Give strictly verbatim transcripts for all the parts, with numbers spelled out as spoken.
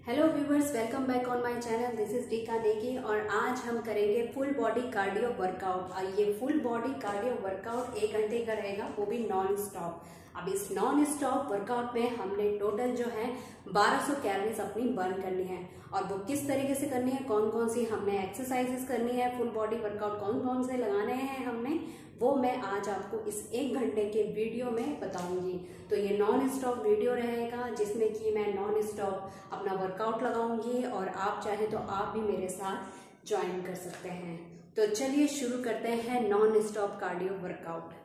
Hello viewers, welcome back on my channel. This is Deeka Negi और आज हम करेंगे फुल बॉडी कार्डियो वर्कआउट। ये फुल बॉडी कार्डियो वर्कआउट एक घंटे का रहेगा, वो भी नॉन स्टॉप। अब इस नॉन स्टॉप वर्कआउट में हमने टोटल जो है बारह सौ कैलोरीज अपनी बर्न करनी है। और वो किस तरीके से करनी है, कौन कौन सी हमने एक्सरसाइजेस करनी है, फुल बॉडी वर्कआउट कौन कौन से लगाने हैं हमने, वो मैं आज आपको इस एक घंटे के वीडियो में बताऊंगी। तो ये नॉन स्टॉप वीडियो रहेगा जिसमें कि मैं नॉन स्टॉप अपना वर्कआउट लगाऊंगी और आप चाहे तो आप भी मेरे साथ ज्वाइन कर सकते हैं। तो चलिए शुरू करते हैं non stop cardio workout.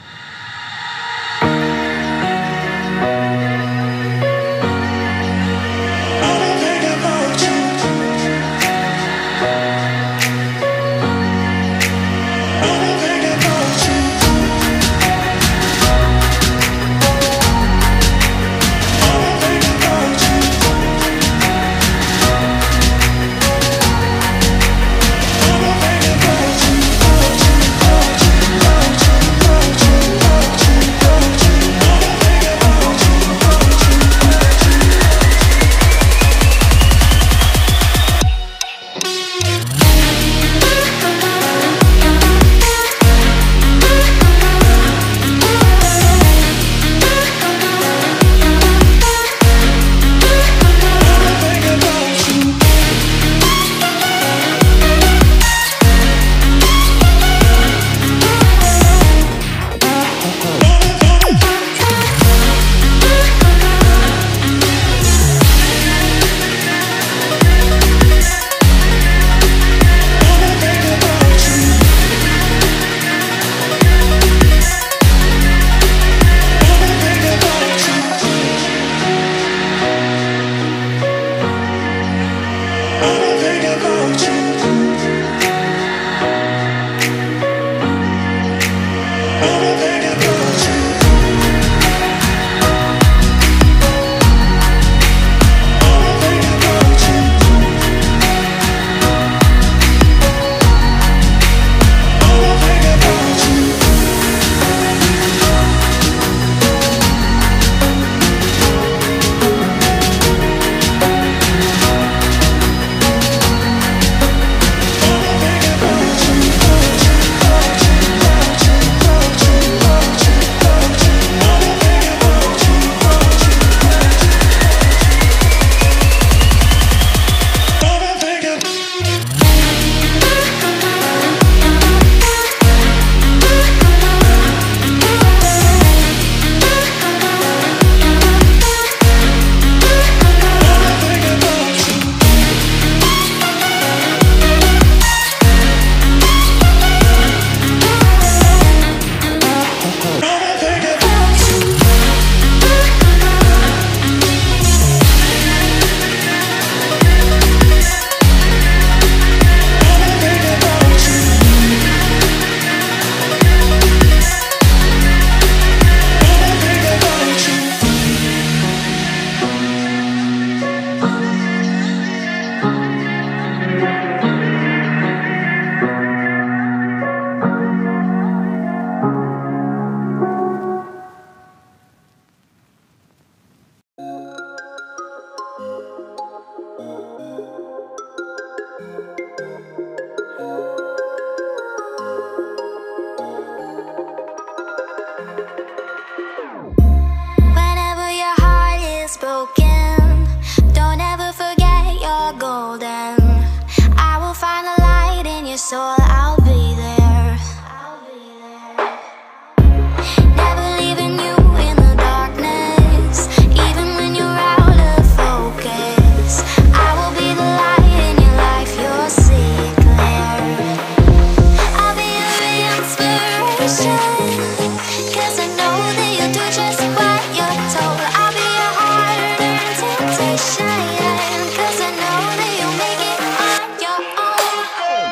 So I'll be there. I'll be there. Never leaving you in the darkness, even when you're out of focus. I will be the light in your life, you'll see it clear. I'll be your inspiration, 'cause I know that you'll do just what you're told. I'll be your hard-earned temptation, 'cause I know that you'll make it on your own.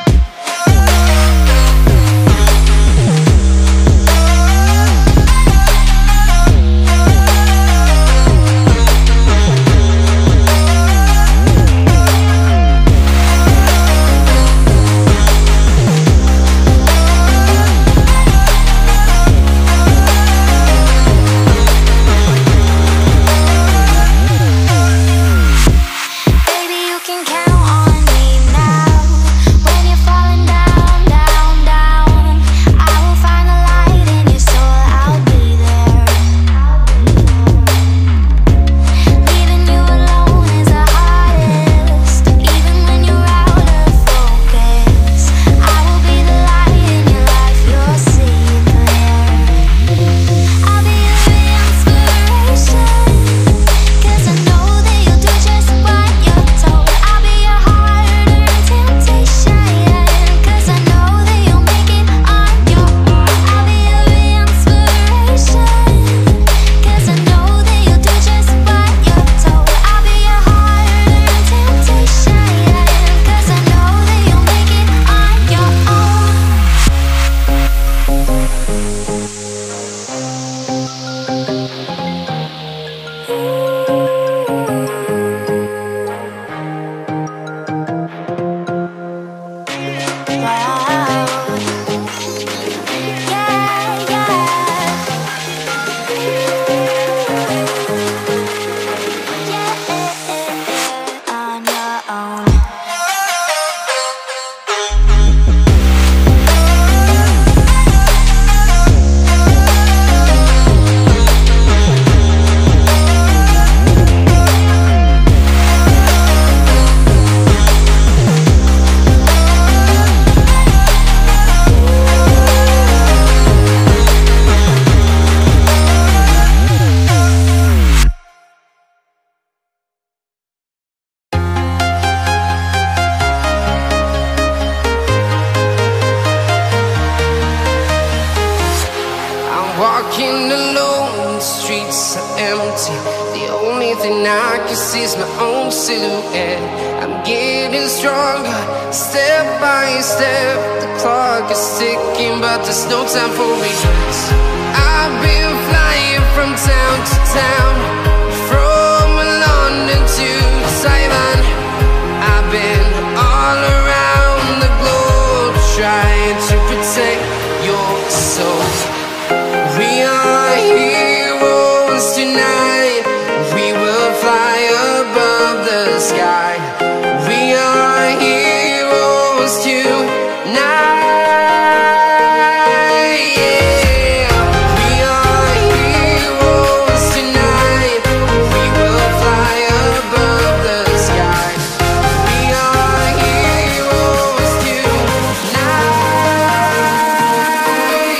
empty. The only thing I can see is my own silhouette. I'm getting stronger, step by step. The clock is ticking, but there's no time for regrets. I've been flying from town to town, from London to Taiwan. I've been all around the globe, trying to protect your soul. We are heroes tonight. We will fly above the sky. We are heroes tonight. Yeah. We are heroes tonight. We will fly above the sky. We are heroes tonight.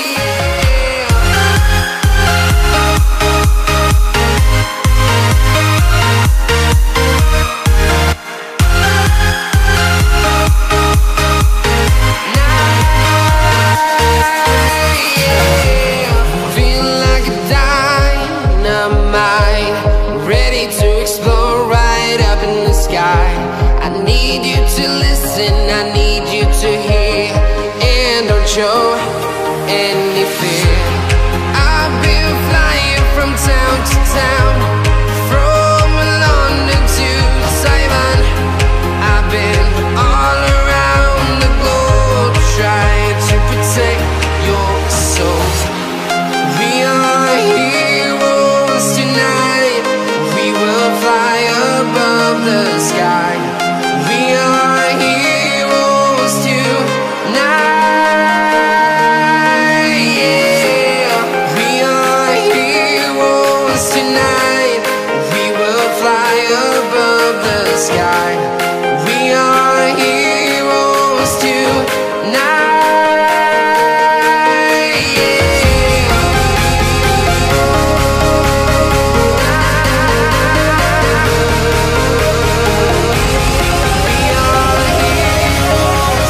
Show any fear. I've been flying from town to town, from London to Taiwan. I've been all around the globe, trying to protect your soul. We are heroes tonight. We will fly above the sky. We are heroes tonight. Sky. We are heroes tonight. Yeah. We are heroes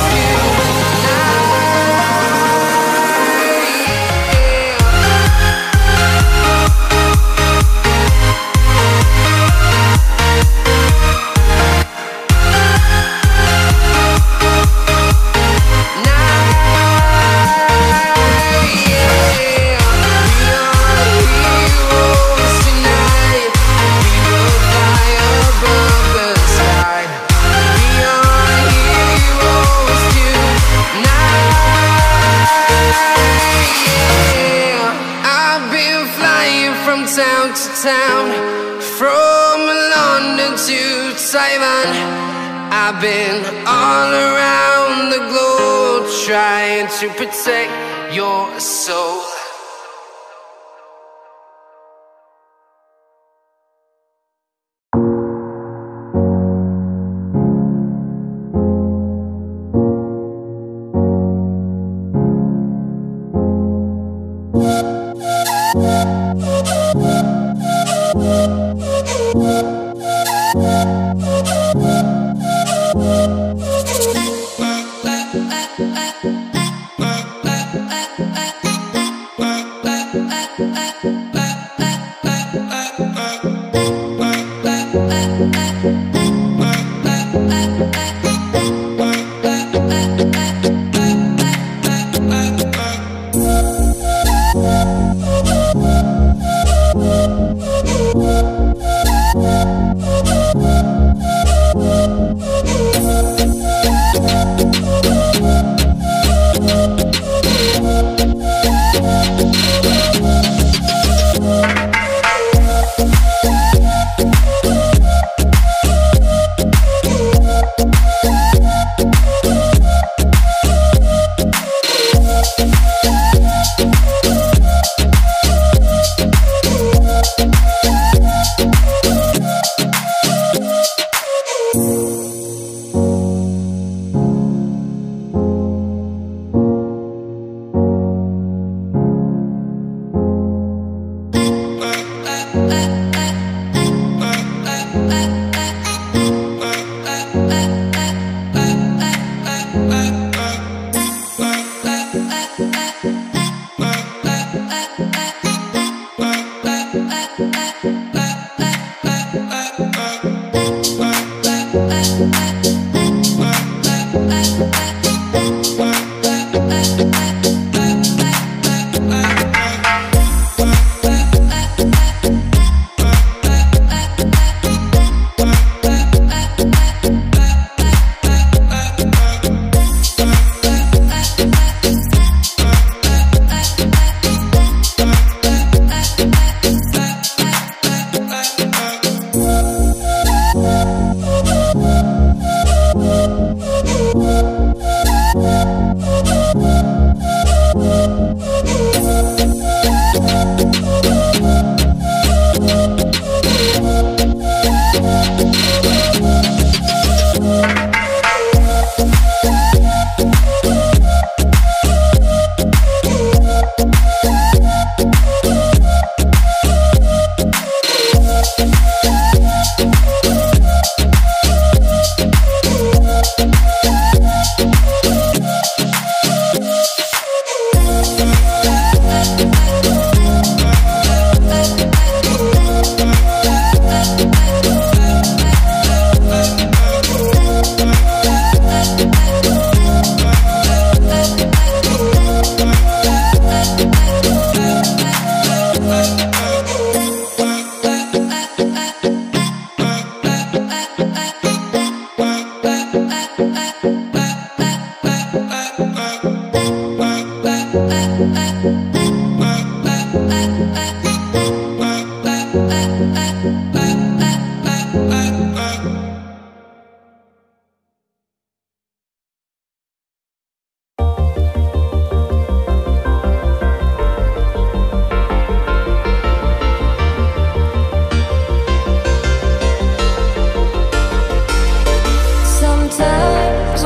town to town, from London to Taiwan. I've been all around the globe, trying to protect your soul.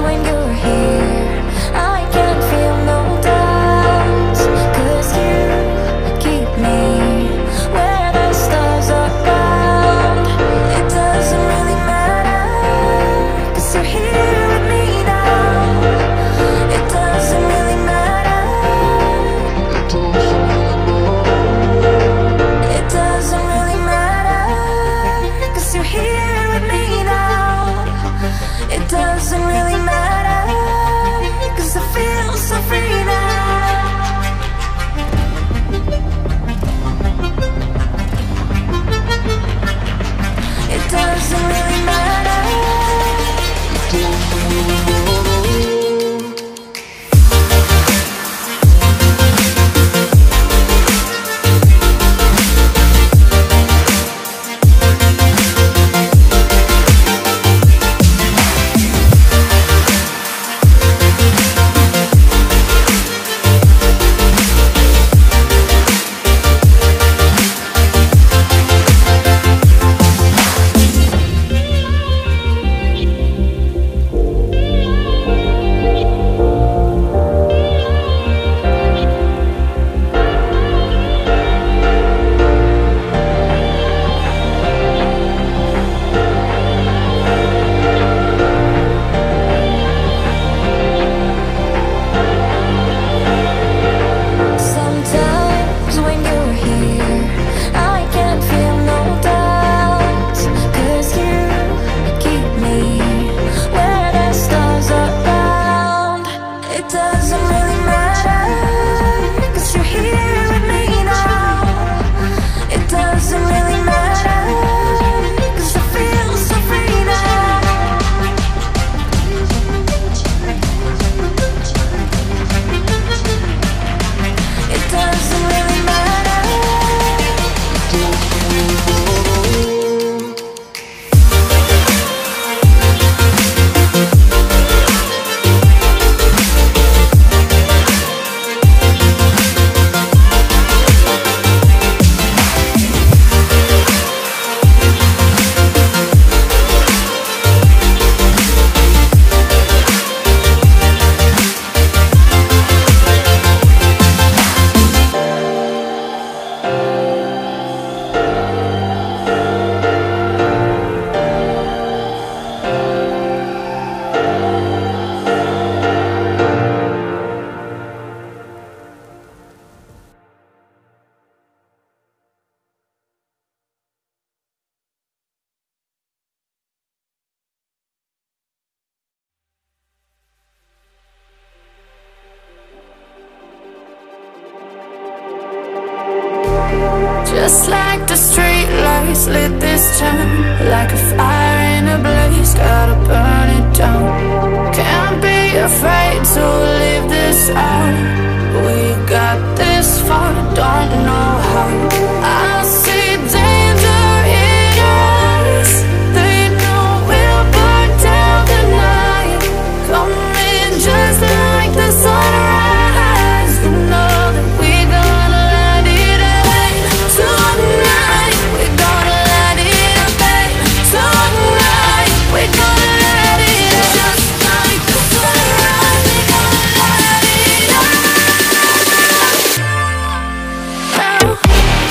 when you're here, I can't feel no doubts, 'cause you keep me where the stars are bound. It doesn't really matter, 'cause you're here with me now. It doesn't really matter. It doesn't really matter, 'cause you're here with me now. It doesn't really matter, 'cause I feel so free now. It doesn't really matter. Sometimes when you're here, I can't feel no doubts, 'cause you keep me where the stars are bound. It doesn't really matter, 'cause you're here with me now. It doesn't really matter, 'cause I feel so free now. It doesn't really matter. Just like the street lights lit this town, like a fire in a blaze, gotta burn it down. Can't be afraid to leave this out. We got this far, don't know how. I see danger in your eyes. They know we'll burn down the night. Coming just like the sunrise. You know that we gonna light it up tonight. We gonna light it up tonight. We gonna light it up just like the sunrise. We gonna light it up now.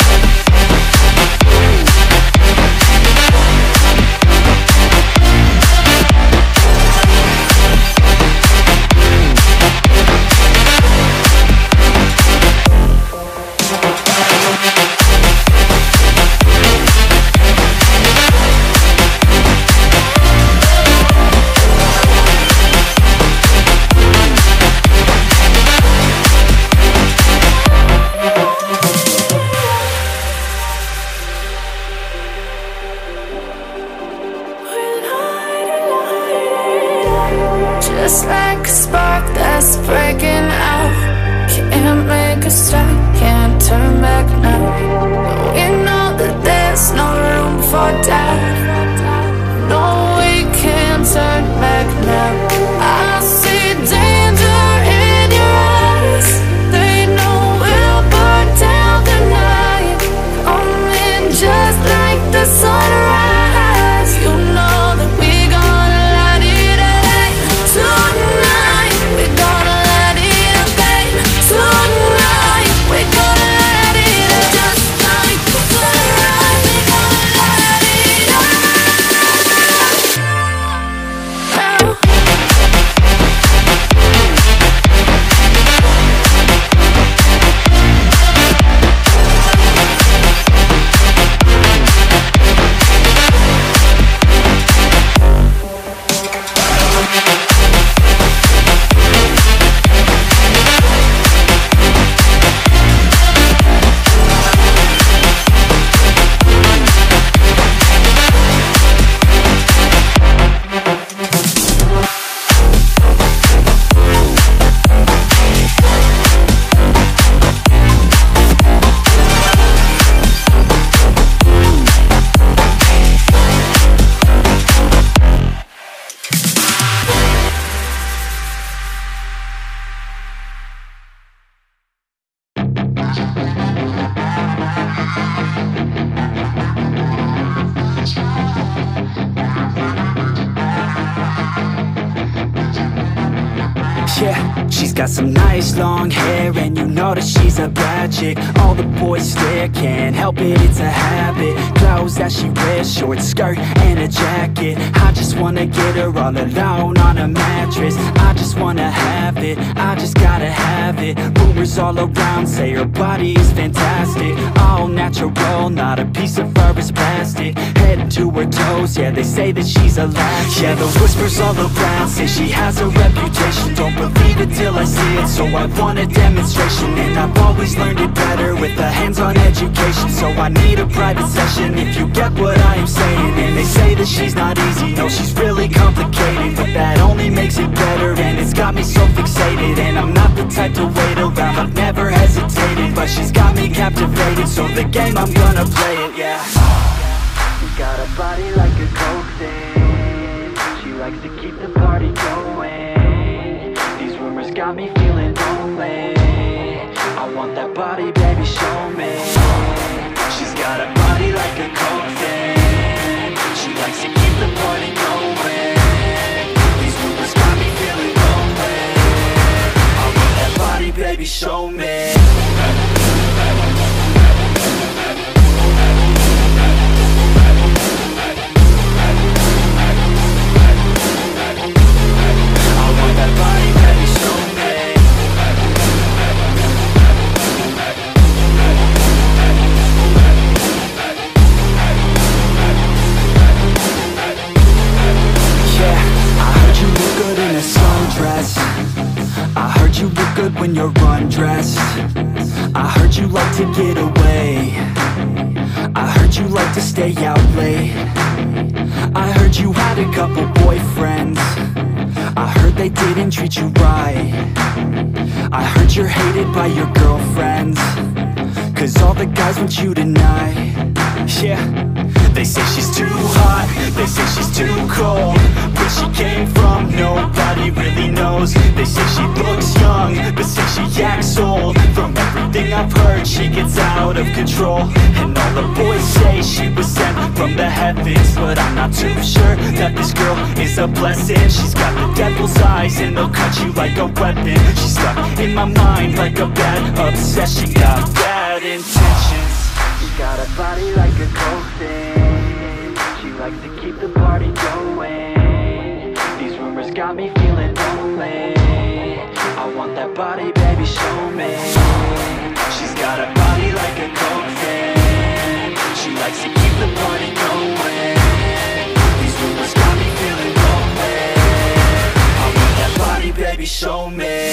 Just like a spark that's breaking out. Can't make a stop, can't turn back now. We know that there's no room for doubt. No, we can't turn back now. I see danger in your eyes. They know we'll burn down the night. Coming just like the sunrise. You know that we gonna light it up tonight. Yeah, she's got some nice long hair, and you know that she's a bad chick. All the boys stare, can't help it, it's a habit. Clothes that she wears, short skirt and a jacket. I just wanna get her all alone on a mattress. I just wanna have it, I just gotta have it. Rumors all around say her body is fantastic. All natural, not a piece of fur is plastic. Head to her toes, yeah, they say that she's a latch. Yeah, the whispers all around say she has a reputation. Don't believe it till I see it, so I want a demonstration. And I've always learned it better with a hands-on education. So I need a private session if you get what I am saying. And they say that she's not easy, no, she's really complicated. But that only makes it better, and it's got me so fixated. And I'm not the type to wait around, I've never hesitated. But she's got me captivated, so the game, I'm gonna play it, yeah. She got a body like a coke thing. She likes to keep the party going. These rumors got me feeling lonely. I want that body, baby, show me. She's got a body like a coke thing. She likes to keep the party going. These rumors got me feeling lonely. I want that body, baby, show me. When you're undressed, I heard you like to get away. I heard you like to stay out late. I heard you had a couple boyfriends. I heard they didn't treat you right. I heard you're hated by your girlfriends, cause all the guys want you tonight. Yeah, they say she's too hot, they say she's too cold. Where she came from, nobody really knows. They say she looks young, but say she acts old. From everything I've heard, she gets out of control. And all the boys say she was sent from the heavens, but I'm not too sure that this girl is a blessing. She's got the devil's eyes and they'll cut you like a weapon. She's stuck in my mind like a bad obsession. Got bad intentions. She got a body like a coke thing. She likes to keep the party going. These rumors got me feeling lonely. I want that body, baby, show me. She's got a body like a coke thing. She likes to keep the party going. These rumors got me feeling lonely. I want that body, baby, show me.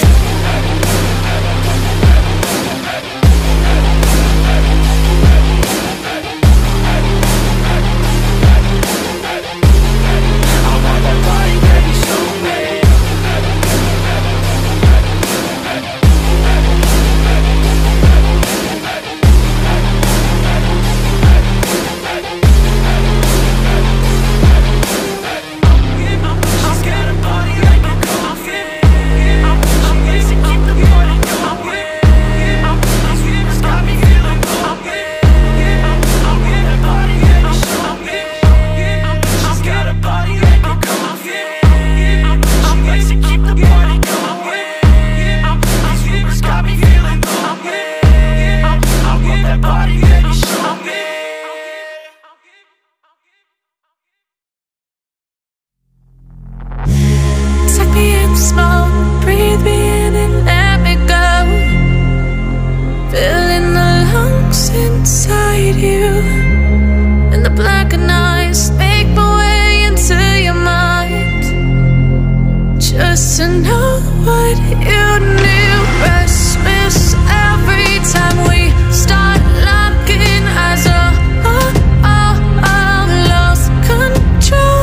Smoke, breathe me in and let me go. Filling the lungs inside you, and the blackened eyes make my way into your mind. Just to know what you knew. Restless every time we start locking eyes. Oh, oh, oh, oh, lost control.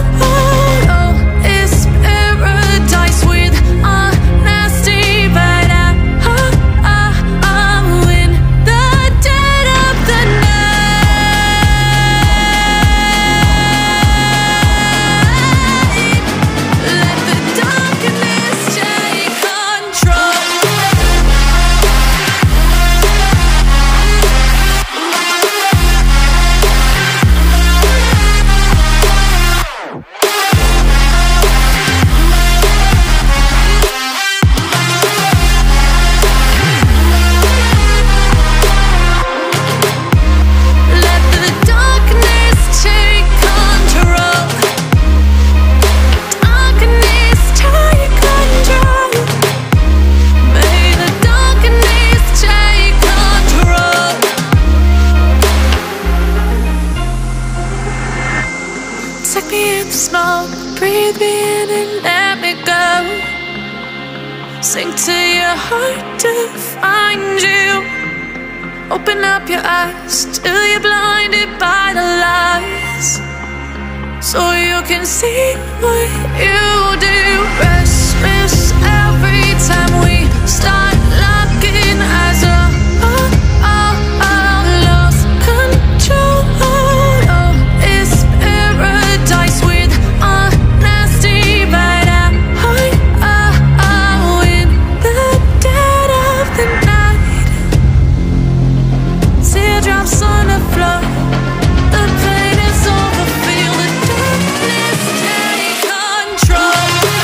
Let the darkness take control. breathe me in and let me go. Sink to your heart to find you. Open up your eyes till you're blinded by the lies, so you can see what you do. Restless every time we start locking eyes. Oh, oh, oh, oh, lost control. Oh, it's paradise with honesty, but I, oh, oh, oh, in the dead of the night. Teardrops on the floor. The pain is over. Feel the darkness take control.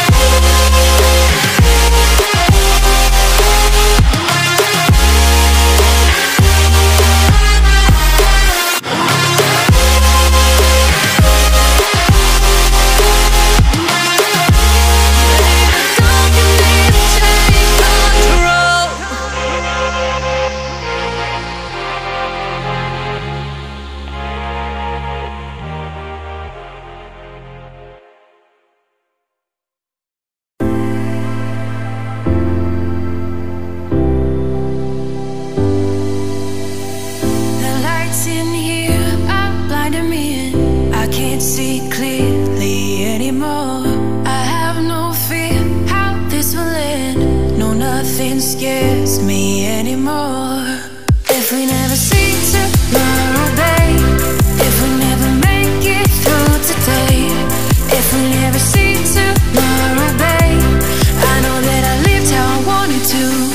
Scares me anymore. If we never see tomorrow, babe, if we never make it through today, if we never see tomorrow, babe, I know that I lived how I wanted to.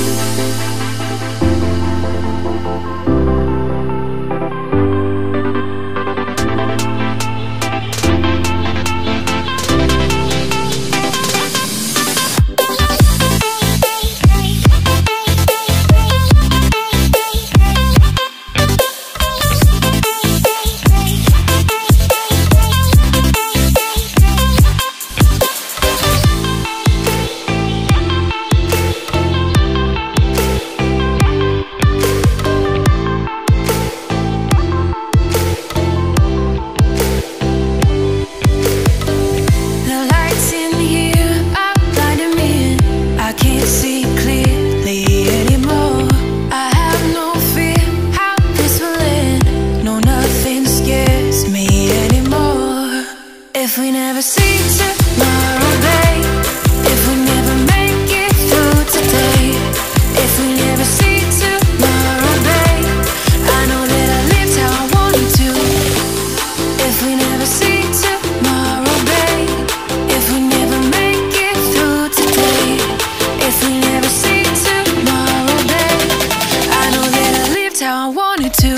If we never see tomorrow, babe, if we never make it through today, if we never see tomorrow, babe, I know that I lived how I wanted to. If we never see tomorrow, babe, if we never make it through today, if we never see tomorrow, babe, I know that I lived how I wanted to.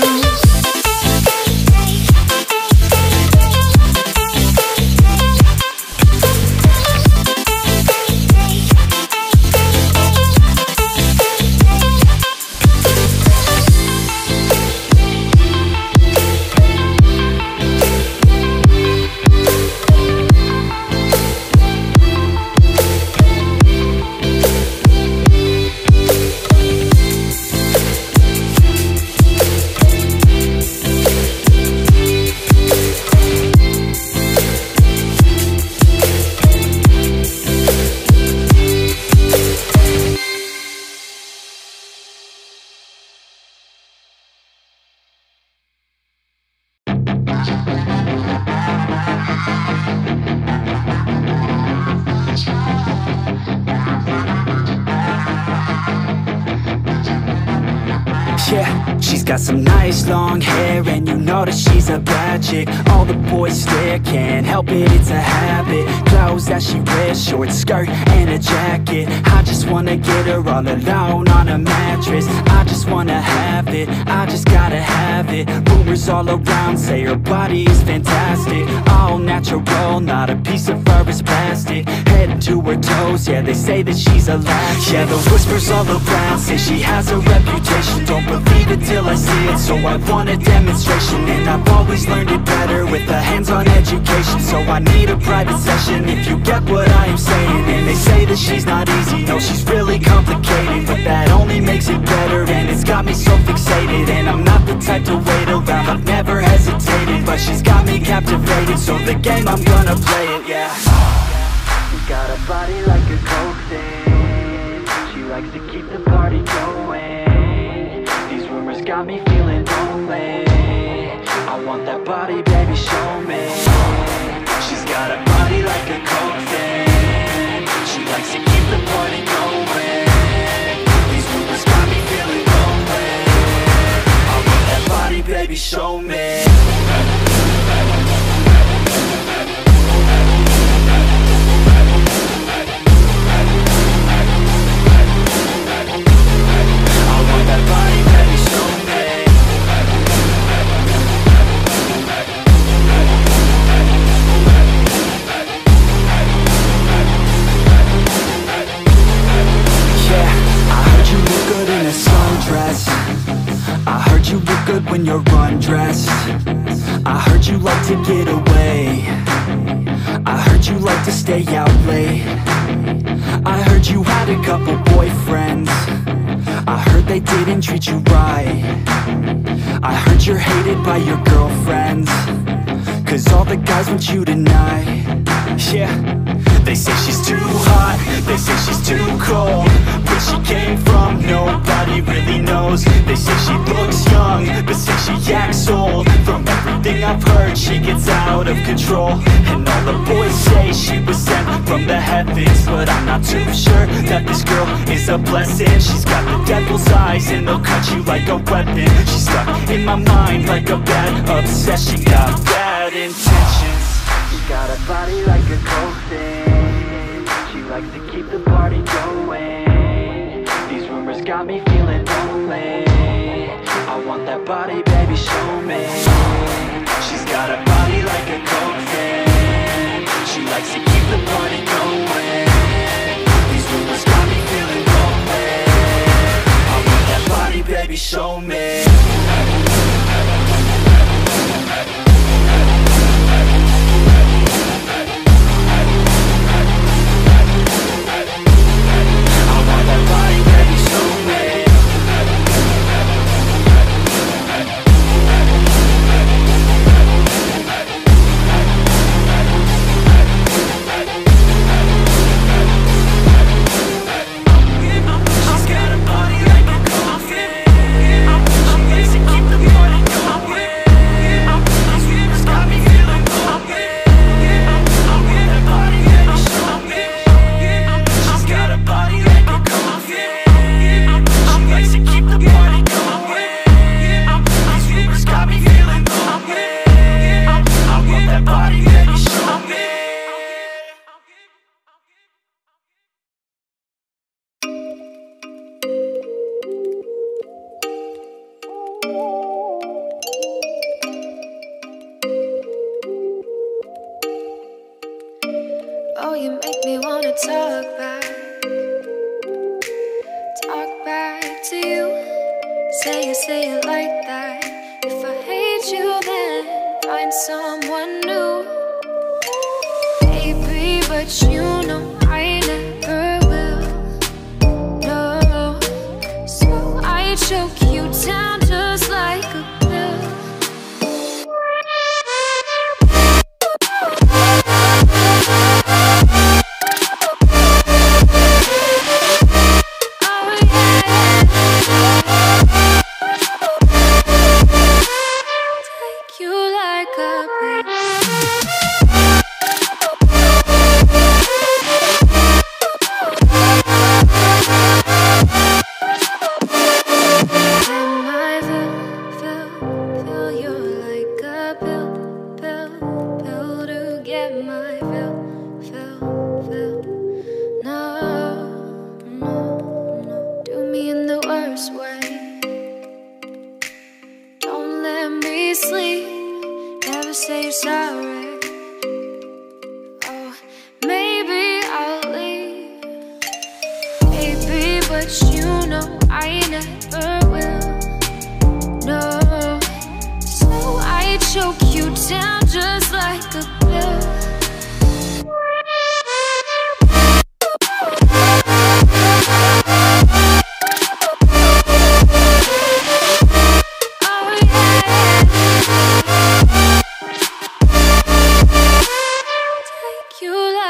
Yeah, she's got some nice long hair, and you know that she's a bad chick. All the boys stare, can't help it, it's a habit. Clothes that she wears, short skirt and a jacket. I just wanna get her all alone on a mattress. I just wanna have it, I just gotta have it. Rumors all around say her body is fantastic. All natural, not a piece of fur is plastic. Head to her toes, yeah, they say that she's a latch. Yeah, the whispers all around say she has a reputation. Don't believe it till I see it, so I want a demonstration. And I've always learned it better with a hands-on education, so I need a private session if you get what I am saying. And they say that she's not easy, no, she's really complicated, but that only makes it better, and it's got me so fixated. And I'm not the type to wait around, I've never hesitated, but she's got me captivated, so the game, I'm gonna play it, yeah. She got a body like a coke thing, she likes to keep the party going. These rumors got me feeling lonely, I want that body, baby, show me. She's got a body like a coke thing, she likes to keep the party going. These rumors got me feeling lonely, I want that body, baby, show me. I heard you look good when you're undressed, I heard you like to get away, I heard you like to stay out late, I heard you had a couple boyfriends, I heard they didn't treat you right, I heard you're hated by your girlfriends, cause all the guys want you tonight. Yeah, they say she's too hot, they say she's too cold, where she came from nobody really knows. They say she looks young, but say she acts old. From everything I've heard, she gets out of control, and all the boys say she was sent from the heavens, but I'm not too sure that this girl is a blessing. She's got the devil's eyes and they'll cut you like a weapon. She's stuck in my mind like a bad obsession, got bad intentions. She got a body like a coke thing, she likes to keep the party going. These rumors got me feeling lonely, I want that body, baby, show me. She's got a body like a coke thing, she likes to keep the party going. These rumors got me feeling lonely, I want that body, baby, show me. Oh, you make me wanna talk back, talk back to you. Say it, say it like that. If I hate you, then find someone new. Baby, but you know I never will. No, so I choke you down just like a pill.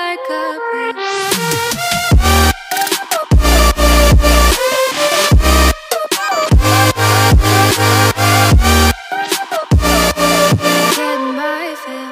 like a bitch. Getting my fill.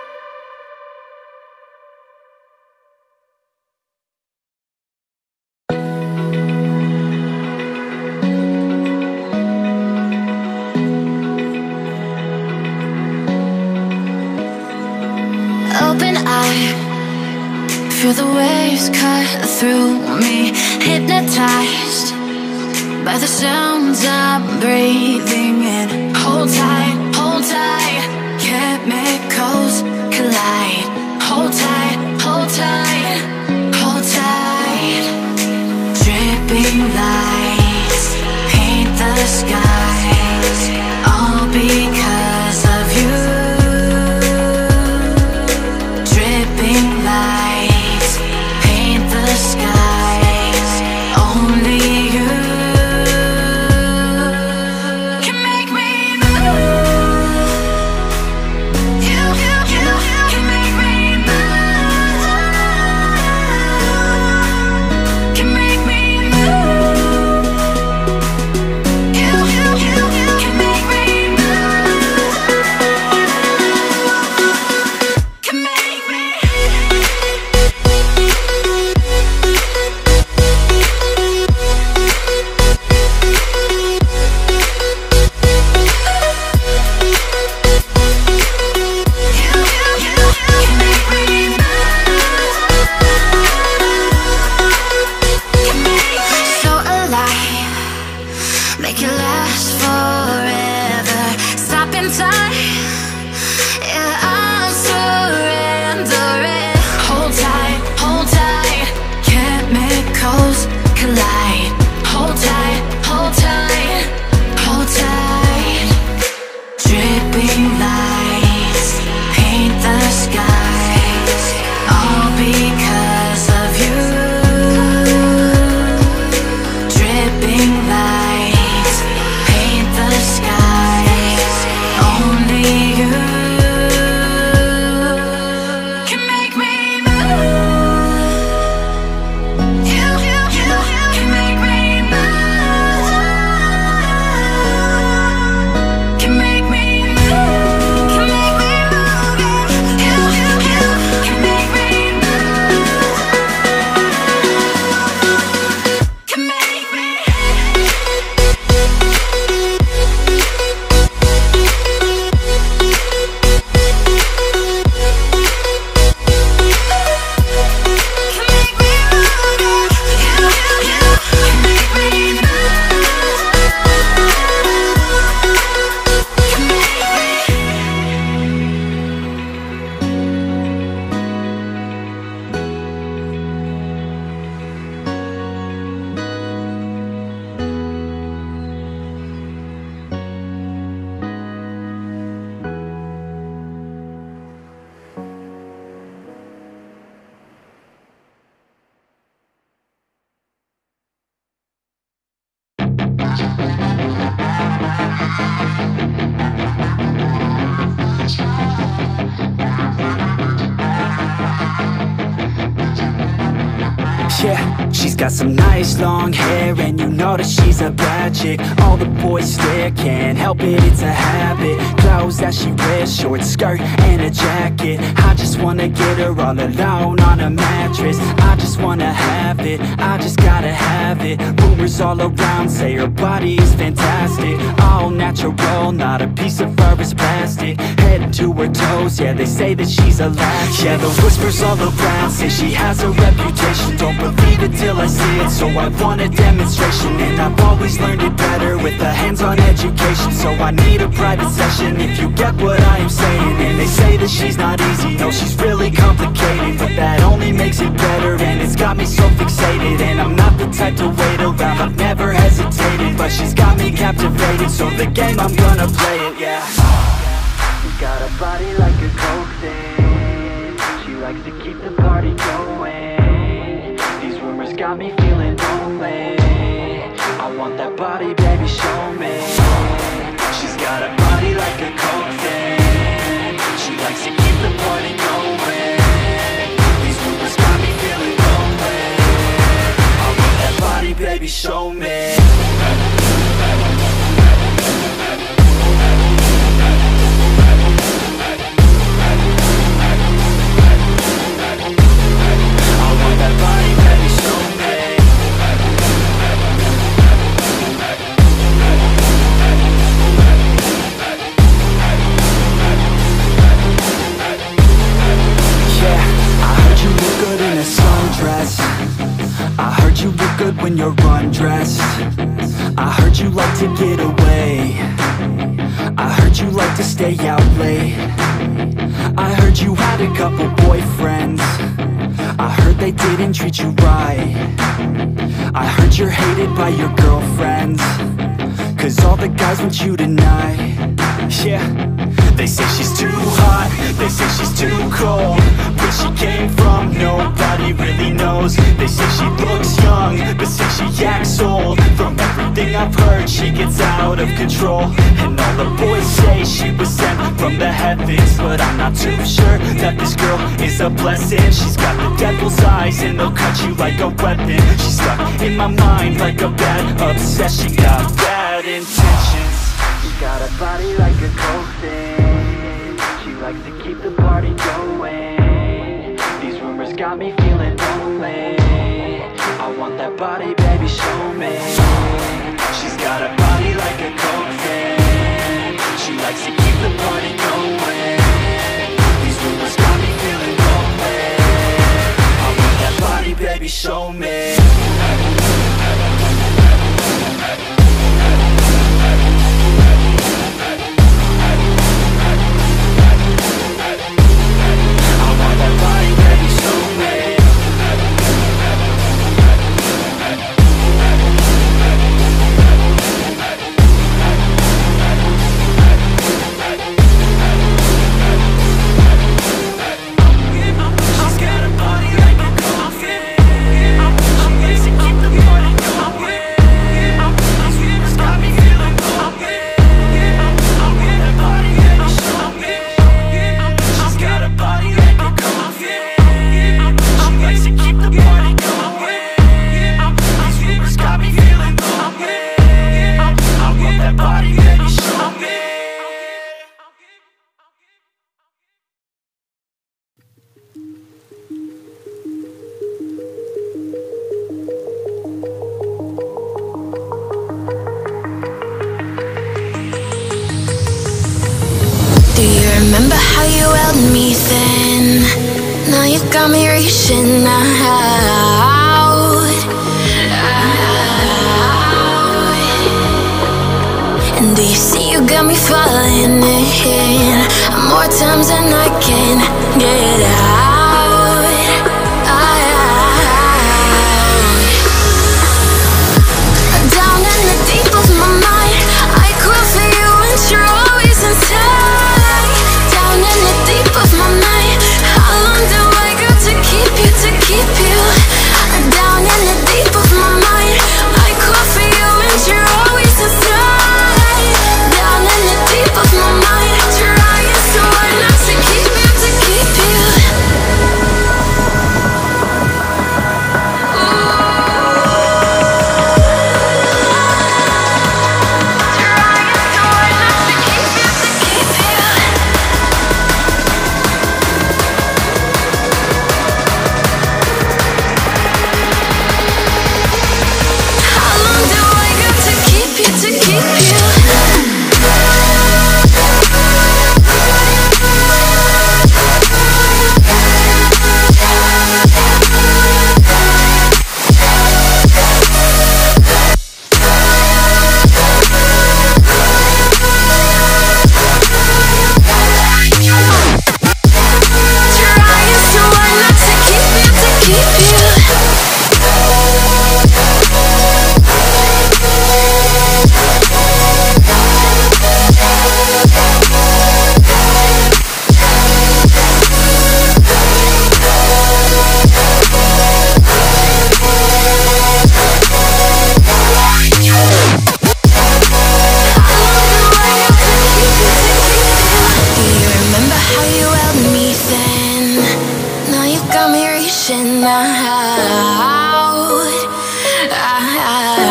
Open eye, feel the waves cut through me. Hypnotized by the sounds I'm breathing in. Hold tight, hold tight, chemicals collide. Hold tight, hold tight, hold tight. Dripping lights paint the skies, all because of you. Dripping lights paint the skies, only you can make me move. You, you, you can make me move. Can make me move. You, you, you can make me move. Can make me. So alive, make it last forever. Stop in time, yeah, I'm surrendering. Hold tight, hold tight, chemicals collide. Hold tight, hold tight, hold tight. Dripping lights paint the skies, all because of you. Dripping lights paint the skies, only you can make me move. You, you, you can make me move. Can make me move. Can make me move. You, you, you can make me move. Can make me. Can make me move. You, you, you can make me move. Can make me. Yeah, she's got some nice long hair, and you know that she's a bad chick. All the boys stare, can't help it, it's a habit. Clothes that she wears, short skirt and a jacket. I just wanna get her all alone on a mattress. I just wanna have it, I just gotta have it. Rumors all around say her body is fantastic. All natural, not a piece of fur is plastic. Head to her toes, yeah, they say that she's a latch. Yeah, the whispers all around say she has a reputation. Don't believe it till I see it, so I want a demonstration. And I've always learned it better with a hands-on education. So I need a private session, if you get what I am saying. And they say that she's not easy, no, she's really complicated. But that only makes it better, and it's got me so fixated. And I'm not the type to wait around, I've never hesitated. But she's got me captivated, so the game, I'm gonna play it, yeah. She got a body like a coke thing, she likes to keep the party going. These rumors got me feeling lonely, I want that body, baby, show me. She's got a body like a coke thing, she likes to keep the party going. These rumors show me. I heard you look good when you're undressed. I heard you like to get away. I heard you like to stay out late. I heard you had a couple boyfriends. I heard they didn't treat you right. I heard you're hated by your girlfriends, cause all the guys want you tonight. Yeah, they say she's too hot, they say she's too cold. Where she came from, nobody really knows. They say she looks young, but say she acts old. From everything I've heard, she gets out of control. And all the boys say she was sent from the heavens, but I'm not too sure that this girl is a blessing. She's got the devil's eyes and they'll cut you like a weapon. She's stuck in my mind like a bad obsession. Got bad intentions. She got a body like a coffin. She likes to keep the party going. These rumors got me feeling lonely. I want that body, baby, show me. She's got a body like a coffin. She likes to keep the party going. These rumors got me feeling lonely. I want that body, baby, show me. Remember how you held me then? Now you got me reaching out, out. And do you see you got me falling in more times than I can get out, out. Down in the deep of my mind, I crawl for you and you're always inside. In the deep of my mind, how long do I got to keep you, to keep you? Down in the deep of my mind, I call for you and you're always inside. Down in the deep of my mind, trying so hard not to keep you, to keep you. out, out.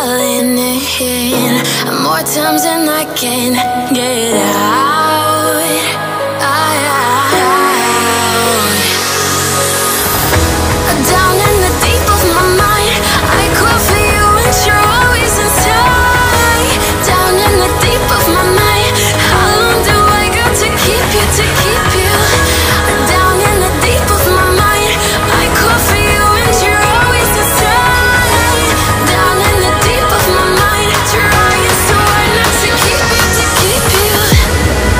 falling in more times than I can get out. out. Down in the deep of my mind, I call for you and you're always inside. Down in the deep of my mind, how long do I got to keep you, to keep you? Down in the deep of my mind, I call for you and you're always inside. Down in the deep of my mind, trying so hard not to keep you, to keep you.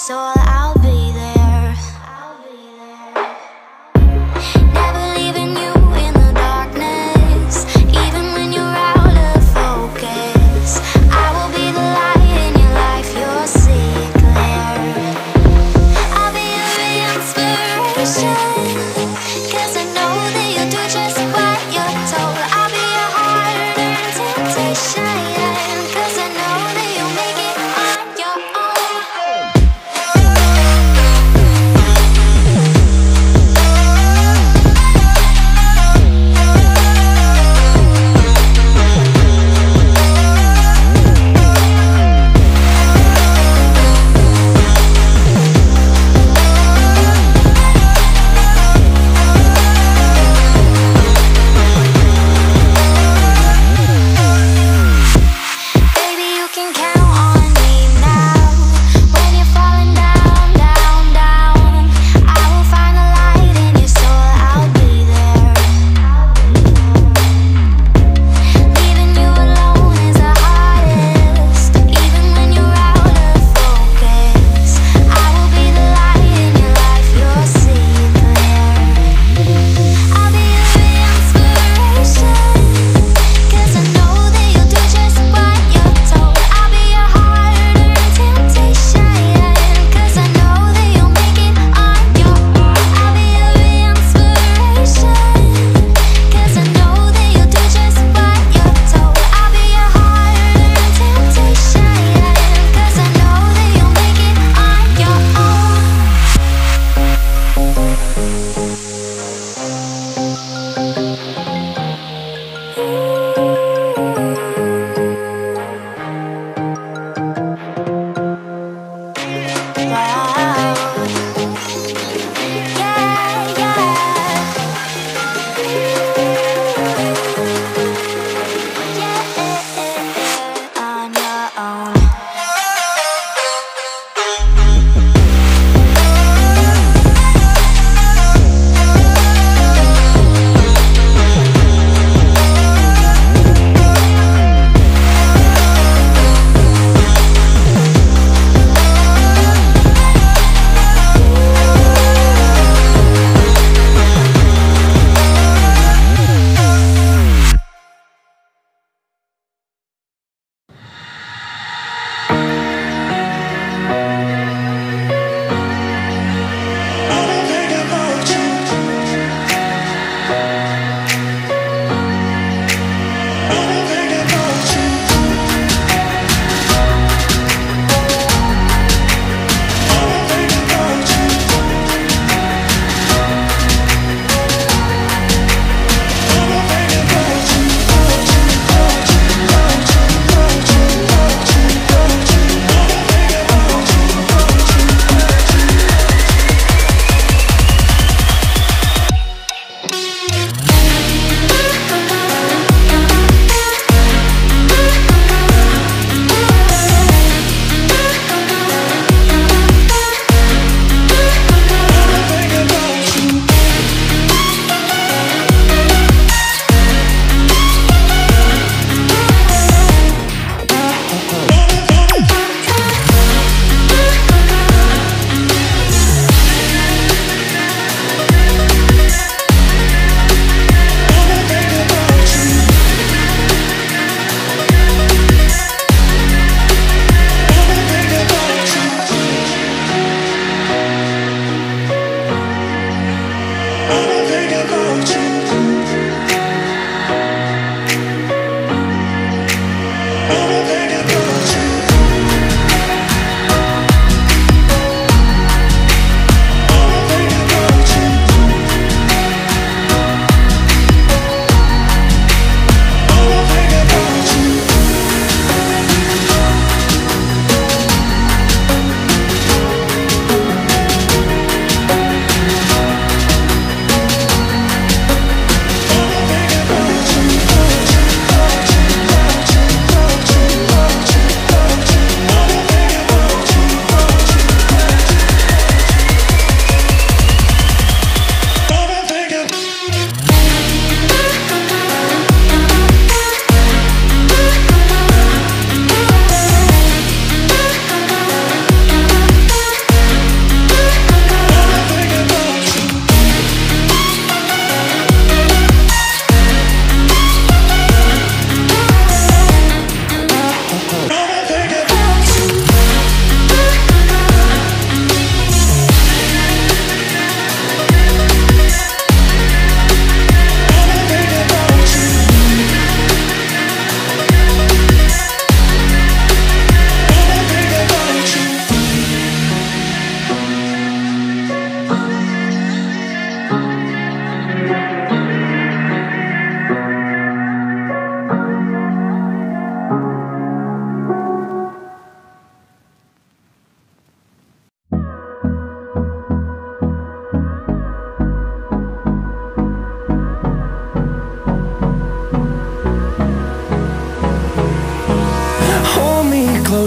so I'll be there. I'll be there. Never leaving you in the darkness, even when you're out of focus. I will be the light in your life, you'll see it clear. I'll be your inspiration, 'cause I know that you'll do just what you're told. I'll be your hard-earned temptation, 'cause I know that you'll make it on your own.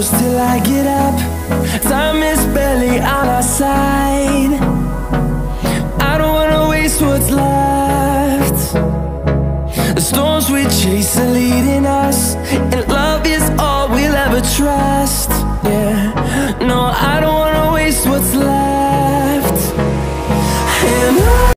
close till I get up. Time is barely on our side. I don't wanna waste what's left. The storms we chase are leaving